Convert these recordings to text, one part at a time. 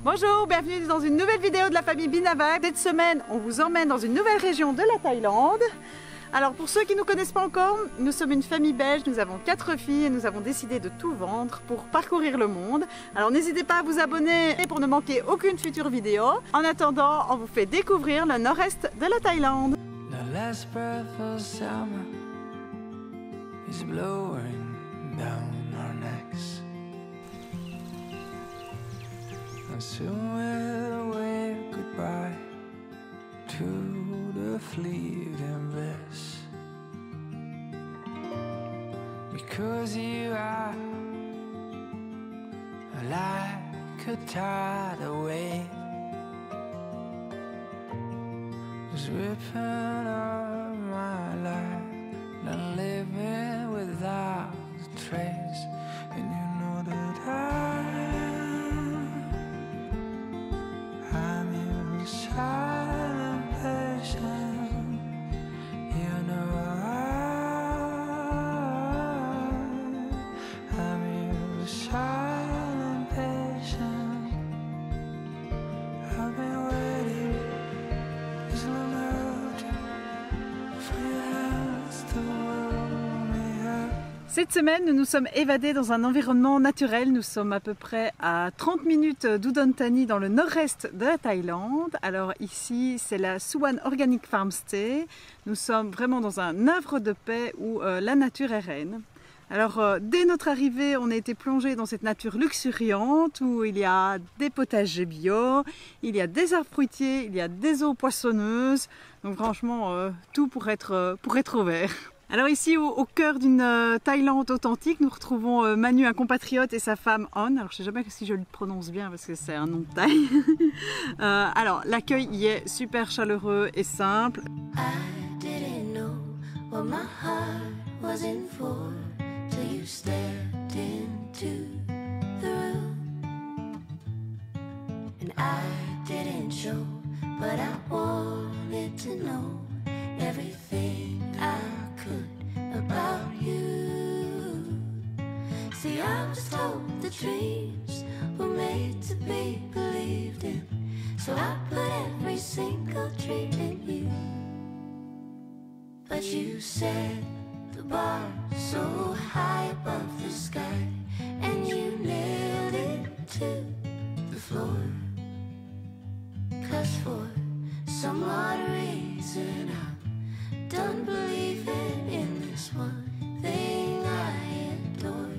Bonjour, bienvenue dans une nouvelle vidéo de la famille Binavag. Cette semaine, on vous emmène dans une nouvelle région de la Thaïlande. Alors pour ceux qui ne nous connaissent pas encore, nous sommes une famille belge, nous avons 4 filles et nous avons décidé de tout vendre pour parcourir le monde. Alors n'hésitez pas à vous abonner pour ne manquer aucune future vidéo. En attendant, on vous fait découvrir le nord-est de la Thaïlande. The last breath of summer is blowing down our necks. And soon we'll wave goodbye to the fleeting bliss. Because you are like a tidal wave, was ripping up my life, not living without a trace. And you know that I'm your silent patient. You know I'm your silent patient. I've been waiting this long out for your hands to hold me up. Cette semaine, nous nous sommes évadés dans un environnement naturel. Nous sommes à peu près à 30 minutes d'Udon Thani dans le nord-est de la Thaïlande. Alors ici, c'est la Suan Organic Farmstay. Nous sommes vraiment dans un havre de paix où la nature est reine. Alors dès notre arrivée, on a été plongé dans cette nature luxuriante où il y a des potagers bio, il y a des arbres fruitiers, il y a des eaux poissonneuses. Donc franchement, tout pour être au vert. Alors ici, au cœur d'une Thaïlande authentique, nous retrouvons Manu, un compatriote, et sa femme On. Alors je ne sais jamais si je le prononce bien parce que c'est un nom de Thaï. Alors l'accueil y est super chaleureux et simple. I didn't know what my heart was in for till you stepped into the room. And I didn't show, but I wanted to know everything I could about you. See, I was told the dreams were made to be believed in, so I put every single dream in you. But you set the bar so high above the sky, and you nailed it to the floor. 'Cause for some odd reason I'm done believing in this one thing I adore.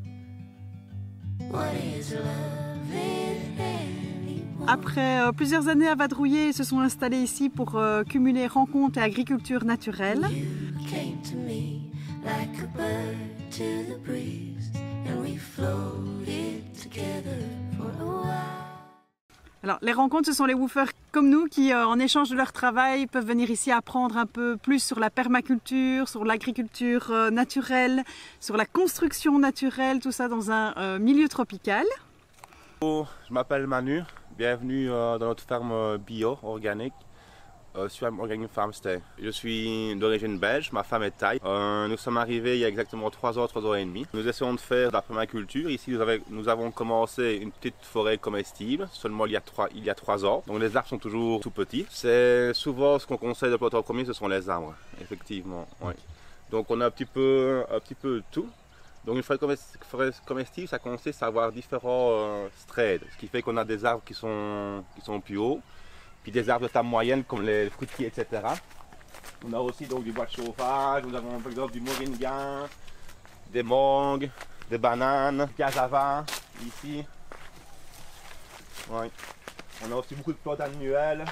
What is love if anymore? Après plusieurs années à vadrouiller, ils se sont installés ici pour cumuler rencontres et agriculture naturelle. You came to me like a bird to the breeze, and we floated together for a while. Alors les rencontres, ce sont les woofers comme nous qui, en échange de leur travail, peuvent venir ici apprendre un peu plus sur la permaculture, sur l'agriculture naturelle, sur la construction naturelle, tout ça dans un milieu tropical. Je m'appelle Manu, bienvenue dans notre ferme bio organique, Suan Organic Farmstay. Je suis d'origine belge, ma femme est thaï. Nous sommes arrivés il y a exactement 3 ans et demi. Nous essayons de faire de la permaculture. Ici nous avons commencé une petite forêt comestible, seulement il y a 3 ans. Donc les arbres sont toujours tout petits. C'est souvent ce qu'on conseille de planter en premier, ce sont les arbres, effectivement. Oui. Donc on a un petit peu de tout. Donc une forêt comestible, ça consiste à avoir différents strates, ce qui fait qu'on a des arbres qui sont plus hauts, puis des arbres de taille moyenne comme les fruitiers, etc. On a aussi donc du bois de chauffage, nous avons par exemple du moringa, des mangues, des bananes, du cassava ici. Ouais. On a aussi beaucoup de plantes annuelles,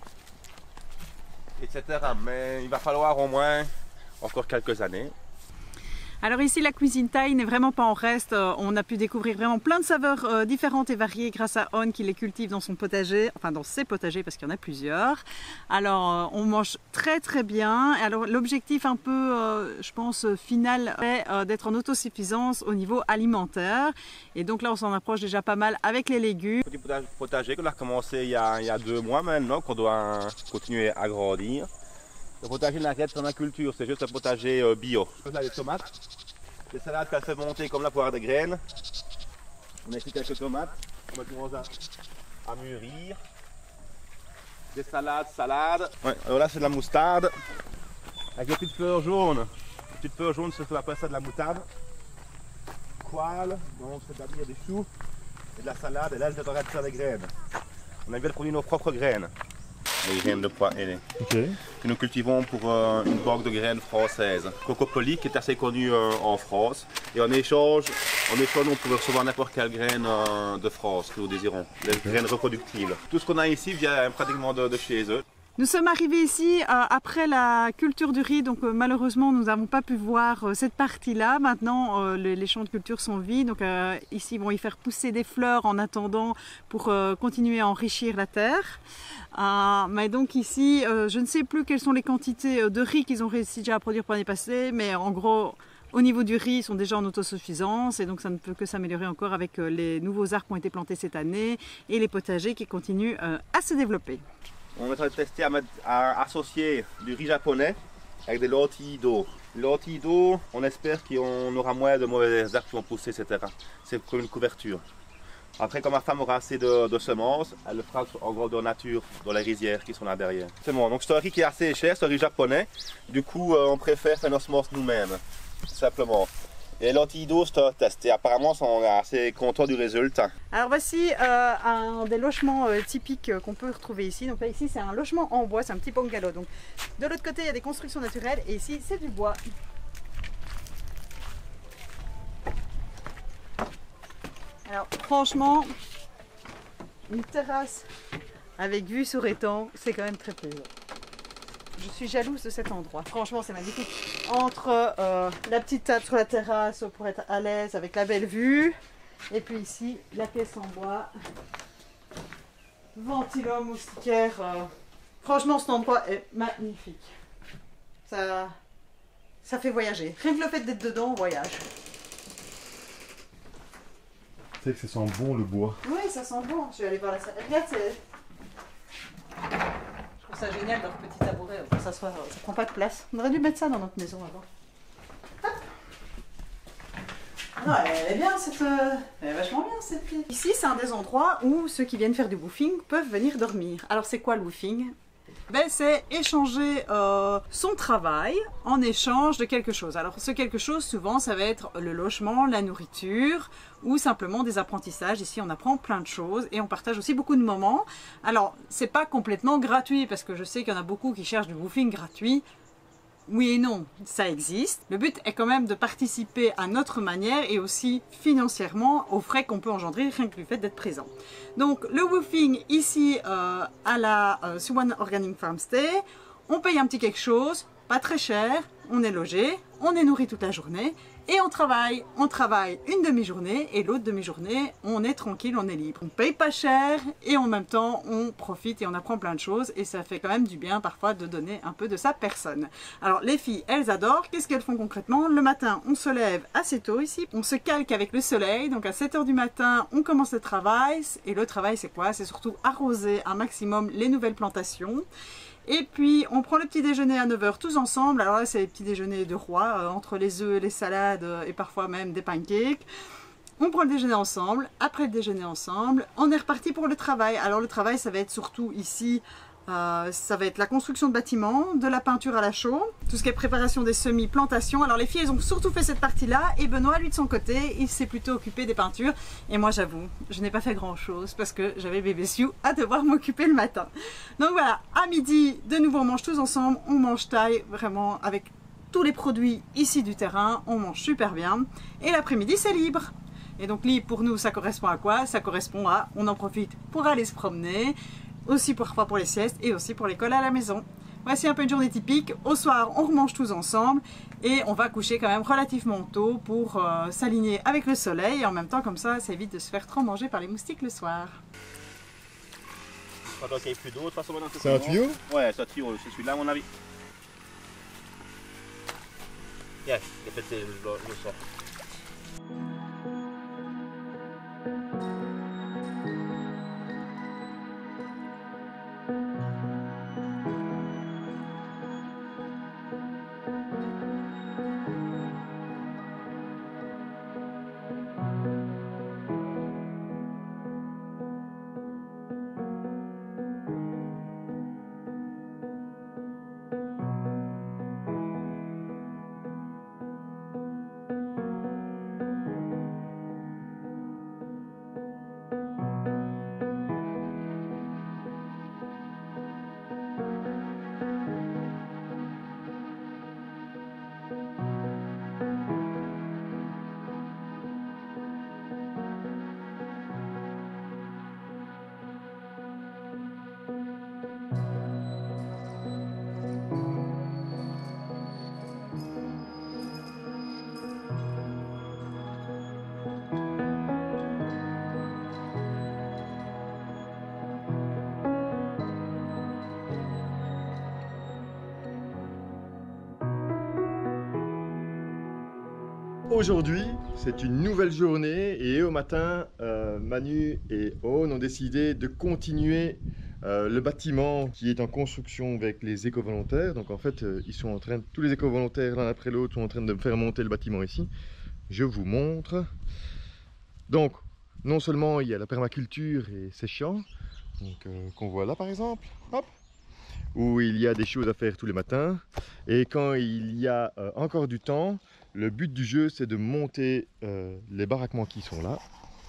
etc. Mais il va falloir au moins encore quelques années. Alors ici, la cuisine thaï n'est vraiment pas en reste. On a pu découvrir vraiment plein de saveurs différentes et variées grâce à On qui les cultive dans son potager, enfin dans ses potagers parce qu'il y en a plusieurs. Alors on mange très très bien. Alors l'objectif un peu, je pense, final est d'être en autosuffisance au niveau alimentaire. Et donc là, on s'en approche déjà pas mal avec les légumes. Petit potager qu'on a commencé il y a 2 mois maintenant, qu'on doit continuer à grandir. Le potager n'a rien de permaculture, c'est juste un potager bio. Là, les tomates, les salades qu'elle fait monter comme la poire de graines. On a ici quelques tomates. On va commencer à mûrir. Des salades. Ouais, alors là c'est de la moutarde. Avec des petites fleurs jaunes. Les petites fleurs jaunes, c'est ce qu'on appelle ça de la moutarde. Poêle, donc c'est-à-dire des choux et de la salade. Et là, elle est en train de faire des graines. On a bien produit nos propres graines. Les graines de pois ailés. Ok. Que nous cultivons pour une banque de graines française. Cocopoli qui est assez connu en France. Et en échange, on peut recevoir n'importe quelle graine de France que nous désirons. Les graines reproductibles. Tout ce qu'on a ici vient pratiquement de chez eux. Nous sommes arrivés ici après la culture du riz, donc malheureusement nous n'avons pas pu voir cette partie-là. Maintenant les champs de culture sont vides, donc ici ils vont y faire pousser des fleurs en attendant pour continuer à enrichir la terre. Mais donc ici, je ne sais plus quelles sont les quantités de riz qu'ils ont réussi déjà à produire pour l'année passée, mais en gros au niveau du riz, ils sont déjà en autosuffisance et donc ça ne peut que s'améliorer encore avec les nouveaux arbres qui ont été plantés cette année et les potagers qui continuent à se développer. On est en train de tester à associer du riz japonais avec des lentilles d'eau. Les lentilles d'eau, on espère qu'on aura moins de mauvaises herbes qui vont pousser, etc. C'est comme une couverture. Après, quand ma femme aura assez de semences, elle le fera en grandeur nature dans les rizières qui sont là derrière. C'est bon, donc c'est un riz qui est assez cher, c'est un riz japonais. Du coup, on préfère faire nos semences nous-mêmes, simplement. Et les lentilles d'eau, c'est un test. Et apparemment, on est assez content du résultat. Alors voici un des logements typiques qu'on peut retrouver ici. Donc là, ici, c'est un logement en bois, c'est un petit bungalow. Donc de l'autre côté, il y a des constructions naturelles et ici, c'est du bois. Alors franchement, une terrasse avec vue sur étang, c'est quand même très plaisant. Je suis jalouse de cet endroit. Franchement, c'est magnifique. Entre la petite table sur la terrasse pour être à l'aise avec la belle vue. Et puis ici, la pièce en bois. Ventilo, moustiquaire. Franchement, cet endroit est magnifique. Ça fait voyager. Rien que le fait d'être dedans, on voyage. Tu sais que ça sent bon le bois. Oui, ça sent bon. Je vais aller voir la salle. Regarde, c'est... Je trouve ça génial leur petit tabouret pour s'asseoir, ça prend pas de place. On aurait dû mettre ça dans notre maison avant. Hop. Non, elle est bien cette... Elle est vachement bien cette pièce. Ici c'est un des endroits où ceux qui viennent faire du woofing peuvent venir dormir. Alors c'est quoi le woofing? Ben, c'est échanger son travail en échange de quelque chose. Alors ce quelque chose souvent ça va être le logement, la nourriture ou simplement des apprentissages. Ici on apprend plein de choses et on partage aussi beaucoup de moments. Alors c'est pas complètement gratuit parce que je sais qu'il y en a beaucoup qui cherchent du woofing gratuit. Oui et non, ça existe. Le but est quand même de participer à notre manière et aussi financièrement aux frais qu'on peut engendrer rien que du fait d'être présent. Donc le woofing ici à la Swan Organic Farmstay, on paye un petit quelque chose, pas très cher, on est logé, on est nourri toute la journée et on travaille. On travaille une demi-journée et l'autre demi-journée, on est tranquille, on est libre. On paye pas cher et en même temps, on profite et on apprend plein de choses et ça fait quand même du bien parfois de donner un peu de sa personne. Alors les filles, elles adorent. Qu'est-ce qu'elles font concrètement? Le matin, on se lève assez tôt ici, on se calque avec le soleil, donc à 7 h du matin, on commence le travail et le travail c'est quoi? C'est surtout arroser un maximum les nouvelles plantations. Et puis on prend le petit déjeuner à 9 h tous ensemble. Alors là c'est les petits déjeuners de roi, entre les œufs, les salades et parfois même des pancakes. On prend le déjeuner ensemble, après le déjeuner ensemble, on est reparti pour le travail. Alors le travail ça va être surtout ici, ça va être la construction de bâtiments, de la peinture à la chaux, tout ce qui est préparation des semis, plantation. Alors les filles elles ont surtout fait cette partie-là et Benoît lui de son côté il s'est plutôt occupé des peintures. Et moi j'avoue, je n'ai pas fait grand-chose parce que j'avais bébé Sue à devoir m'occuper le matin. Donc voilà, à midi de nouveau on mange tous ensemble, on mange taille vraiment avec tous les produits ici du terrain, on mange super bien. Et l'après-midi c'est libre. Et donc libre pour nous ça correspond à quoi? Ça correspond à, on en profite pour aller se promener, aussi parfois pour les siestes et aussi pour l'école à la maison. Voici un peu une journée typique. Au soir, on remange tous ensemble et on va coucher quand même relativement tôt pour s'aligner avec le soleil et en même temps comme ça évite de se faire trop manger par les moustiques le soir. Pendant qu'il n'y ait plus d'eau, de toute façon maintenant C'est un tuyau? Ouais, c'est un tuyau, c'est celui-là à mon avis. Yes, il a pété le sort. Aujourd'hui, c'est une nouvelle journée et au matin, Manu et Owen ont décidé de continuer le bâtiment qui est en construction avec les éco-volontaires. Donc en fait, ils sont en train, tous les éco-volontaires l'un après l'autre sont en train de faire monter le bâtiment ici. Je vous montre. Donc, non seulement il y a la permaculture et ces champs, donc qu'on voit là par exemple, hop, où il y a des choses à faire tous les matins. Et quand il y a encore du temps, le but du jeu c'est de monter les baraquements qui sont là.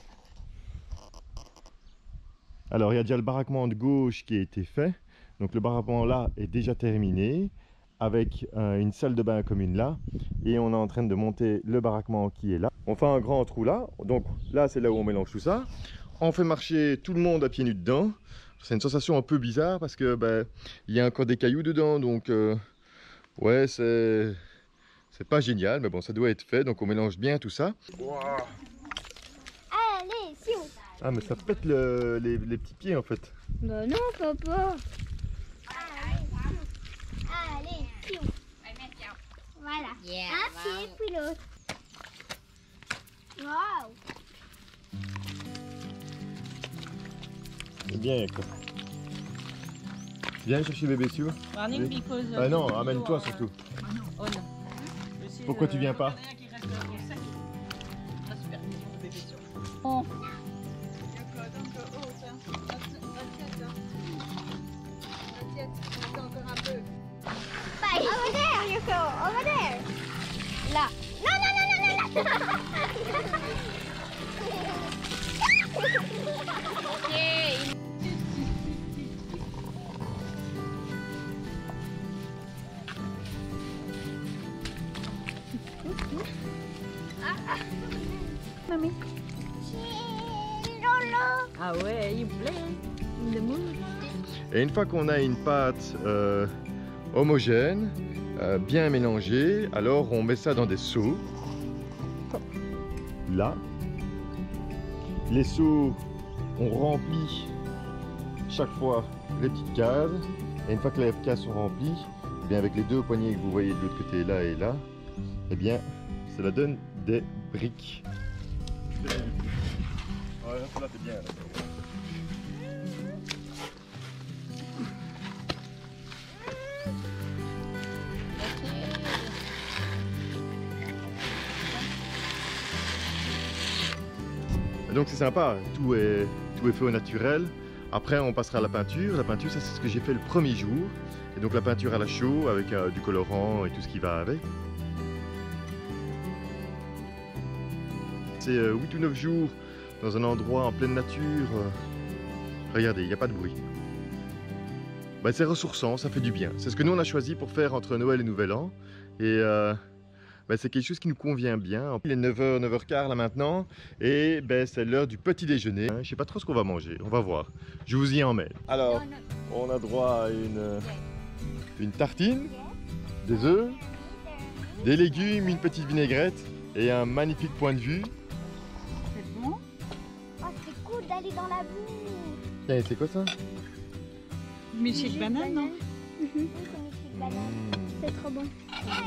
Alors il y a déjà le baraquement de gauche qui a été fait. Donc le baraquement là est déjà terminé avec une salle de bain commune là. Et on est en train de monter le baraquement qui est là. On fait un grand trou là. Donc là c'est là où on mélange tout ça. On fait marcher tout le monde à pieds nus dedans. C'est une sensation un peu bizarre parce que il y a encore des cailloux dedans. Donc ouais c'est pas génial. Mais bon ça doit être fait. Donc on mélange bien tout ça. Wow. Allez, si on... Ah mais ça pète les petits pieds en fait. Bah non, papa. Allez, si on... Voilà. Un pied, puis l'autre. Waouh. C'est bien quoi. Viens chercher bébé Sue. Running because Ah non, amène-toi surtout. on. Pourquoi tu viens pas? Oh. Bye. Over there, you go. Over there. Là. Non, non, non, non, non, non. Mamie. Lolo. Ah ouais, you play in the mood. Et une fois qu'on a une pâte homogène, bien mélangée, alors on met ça dans des seaux. Là. Les seaux, on remplit chaque fois les petites cases. Et une fois que les cases sont remplies, eh bien avec les deux poignées que vous voyez de l'autre côté là et là, eh bien cela donne des briques. Ouais, là c'est bien. Là. Donc c'est sympa, tout est fait au naturel. Après on passera à la peinture. La peinture ça c'est ce que j'ai fait le premier jour. Et donc la peinture à la chaux avec du colorant et tout ce qui va avec. C'est 8 ou 9 jours dans un endroit en pleine nature. Regardez, il n'y a pas de bruit. C'est ressourçant, ça fait du bien. C'est ce que nous on a choisi pour faire entre Noël et Nouvel An. Et c'est quelque chose qui nous convient bien. Il est 9h, 9h15 là maintenant. Et c'est l'heure du petit déjeuner. Je sais pas trop ce qu'on va manger, on va voir. Je vous y emmène. Alors, on a droit à une tartine, des œufs, des légumes, une petite vinaigrette et un magnifique point de vue. C'est bon? Oh, c'est cool d'aller dans la boue. Tiens, c'est quoi ça? Milkshake banane, non? Oui, c'est milkshake banane. C'est trop bon.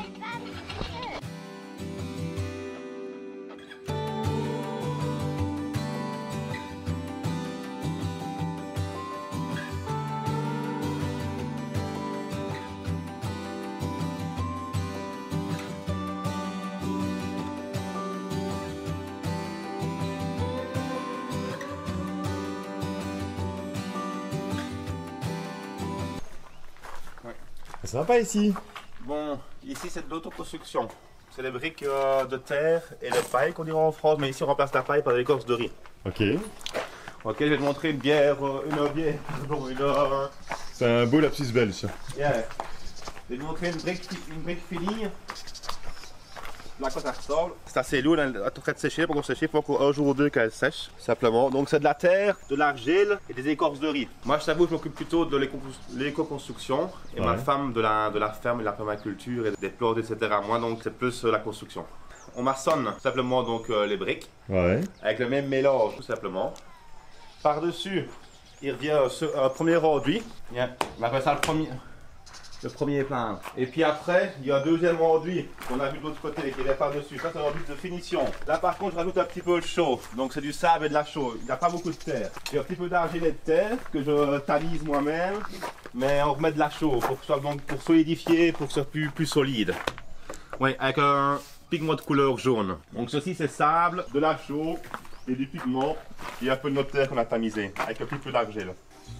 C'est sympa ici. Bon, ici c'est de l'autoconstruction. C'est les briques de terre et de paille qu'on dirait en France, mais ici on remplace la paille par de l'écorce de riz. Ok. Ok, je vais te montrer une bière, C'est un beau lapsus belge. Ça. Yeah. Je vais te montrer une brique finie. Là, quoi ça ressemble. C'est assez lourd, elle est en train de sécher. Pour qu'on sécher, il faut encore un jour ou deux qu'elle sèche, simplement. Donc c'est de la terre, de l'argile et des écorces de riz. Moi, je t'avoue, je m'occupe plutôt de l'éco-construction et ma femme de la ferme et de la permaculture et des plantes, etc. Moi, donc, c'est plus la construction. On maçonne simplement donc les briques avec le même mélange, tout simplement. Par-dessus, il revient un premier enduit. On appelle ça le premier peintre. Et puis après, il y a un deuxième enduit qu'on a vu de l'autre côté, qui est par-dessus. Ça, c'est un enduit de finition. Là, par contre, je rajoute un petit peu de chaux. Donc, c'est du sable et de la chaux. Il n'y a pas beaucoup de terre. J'ai un petit peu d'argile et de terre que je tanise moi-même. Mais on remet de la chaux pour, pour solidifier, pour que ce soit plus solide. Oui, avec un pigment de couleur jaune. Donc, ceci, c'est sable, de la chaux et du pigment. Et un peu de notre terre qu'on a tamisé, avec un petit peu d'argile.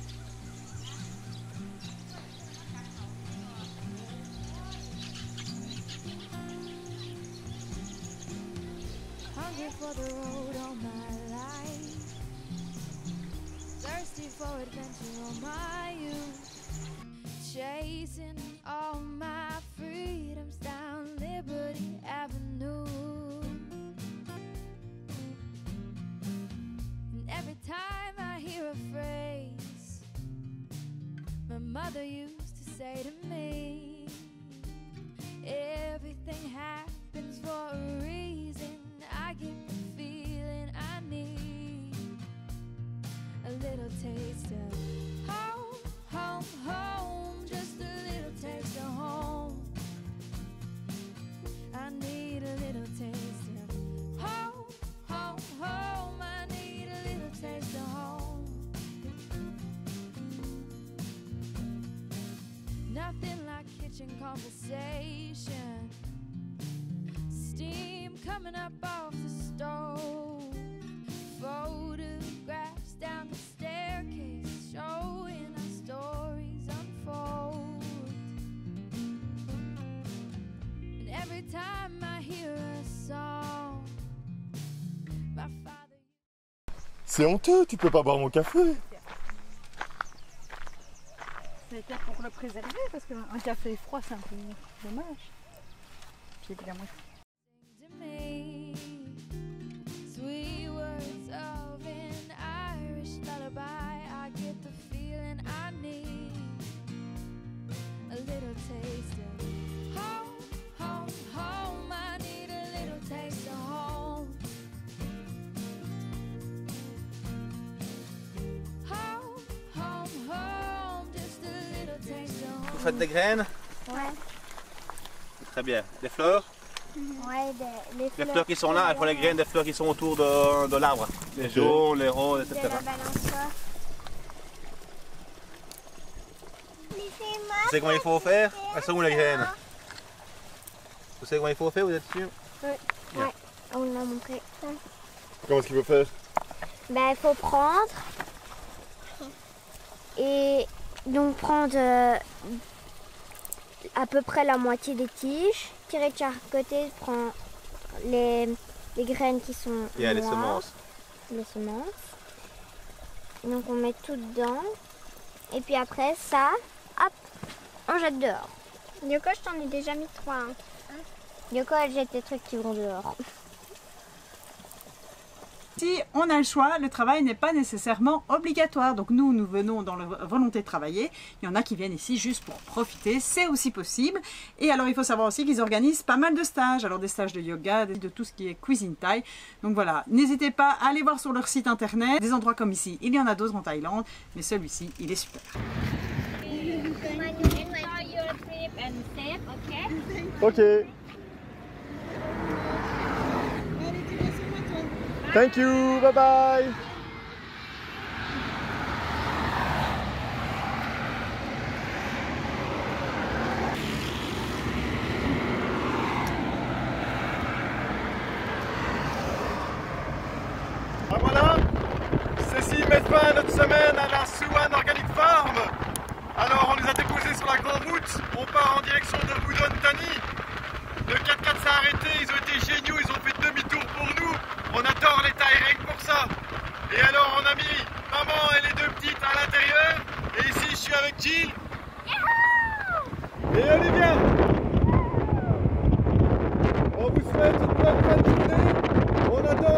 Hungry for the road all my life, thirsty for adventure all my youth, chasing all my freedoms down Liberty Avenue. And every time I hear a phrase my mother used to say to me, everything happens for a reason. I get the feeling I need a little taste of home, home, home. Just a little taste of home. I need a little taste of home, home, home. I need a little taste of home. Nothing like kitchen conversation, steam coming up off the stove, photographs down the staircase showing our stories unfold. And every time I hear a song, my father... C'est honteux, tu peux pas boire mon café. C'était pour le préserver parce qu'un café froid c'est un peu dommage. Puis évidemment. to me sweet words of an Irish lullaby. I get the feeling I need a little taste of home, home, home. I need a little taste of home. Home, home, home. Just a little taste of home. Vous faites des graines? Ouais. Très bien. Des fleurs? Ouais, Les fleurs qui sont là, elles font les graines des fleurs qui sont autour de l'arbre. Les jaunes, les roses, de etc. la balançoire. Vous savez comment il faut faire? Elles sont où les graines? Vous savez comment il faut faire, vous êtes sûr? Ouais, on l'a montré. Comment est-ce qu'il faut faire? Ben, il faut prendre et donc prendre à peu près la moitié des tiges, tirer de chaque côté, prendre les graines qui sont Et les noires, semences. les semences. Et donc on met tout dedans et puis après ça, hop, on jette dehors. Yoko, je t'en ai déjà mis 3. Yoko, elle jette des trucs qui vont dehors. Si on a le choix, le travail n'est pas nécessairement obligatoire. Donc nous venons dans la volonté de travailler. Il y en a qui viennent ici juste pour profiter, c'est aussi possible. Et alors il faut savoir aussi qu'ils organisent pas mal de stages. Alors des stages de yoga, de tout ce qui est cuisine thaï. Donc voilà, n'hésitez pas à aller voir sur leur site internet. Des endroits comme ici, il y en a d'autres en Thaïlande, mais celui-ci, il est super. Ok. Thank you, bye bye. Ah voilà, ceci met fin à notre semaine à la Suwan Organic Farm. Alors on les a déposés sur la grande route, on part en direction de Udon Thani. Le 4x4 s'est arrêté, ils ont été géniaux, ils ont fait demi-tour pour nous. On adore les Thaïs rien que pour ça. Et alors on a mis maman et les deux petites à l'intérieur. Et ici je suis avec Jill. Et Olivia. On vous souhaite une bonne fin de journée. On adore